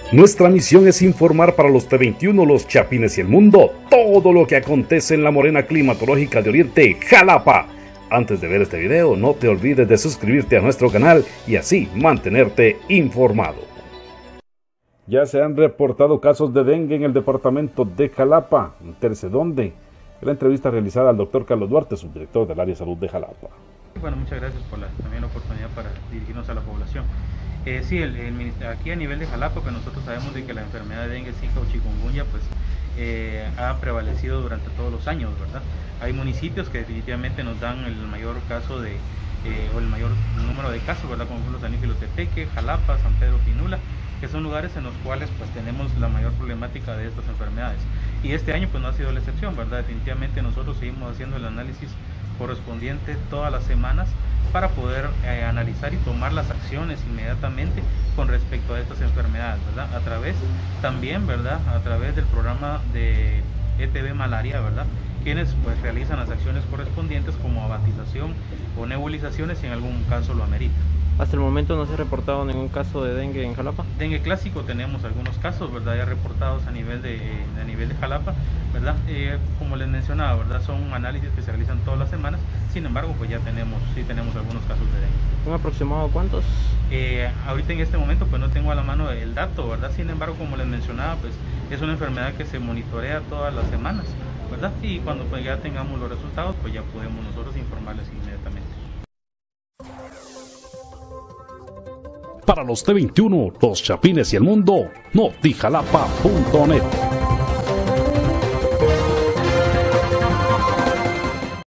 Nuestra misión es informar para los T21, los Chapines y el mundo todo lo que acontece en la morena climatológica de Oriente, Jalapa. Antes de ver este video, no te olvides de suscribirte a nuestro canal y así mantenerte informado. Ya se han reportado casos de dengue en el departamento de Jalapa. Entérese dónde. La entrevista realizada al doctor Carlos Duarte, subdirector del área de salud de Jalapa. Bueno, muchas gracias por también la oportunidad para dirigirnos a la población. Sí, aquí a nivel de Jalapa, pues nosotros sabemos de que la enfermedad de dengue, zika o chikungunya pues ha prevalecido durante todos los años, ¿verdad? Hay municipios que definitivamente nos dan el mayor caso o el mayor número de casos, ¿verdad? Como los San Tepeque, Jalapa, San Pedro Pinula, que son lugares en los cuales pues tenemos la mayor problemática de estas enfermedades. Y este año pues no ha sido la excepción, ¿verdad? Definitivamente nosotros seguimos haciendo el análisis correspondiente todas las semanas para poder analizar y tomar las acciones inmediatamente con respecto a estas enfermedades, ¿verdad? A través también, ¿verdad? A través del programa de ETB Malaria, ¿verdad? Quienes pues realizan las acciones correspondientes como abatización o nebulizaciones si en algún caso lo amerita. Hasta el momento no se ha reportado ningún caso de dengue en Jalapa. Dengue clásico tenemos algunos casos, ¿verdad? Ya reportados a nivel de Jalapa, ¿verdad? Como les mencionaba, ¿verdad? Son análisis que se realizan todas las semanas. Sin embargo, pues ya tenemos algunos casos de dengue. ¿Un aproximado cuántos? Ahorita en este momento pues no tengo a la mano el dato, ¿verdad? Sin embargo, como les mencionaba, pues es una enfermedad que se monitorea todas las semanas, ¿verdad? Y cuando pues ya tengamos los resultados, pues ya podemos nosotros informarles inmediatamente. Para los T21, los Chapines y el mundo, notijalapa.net.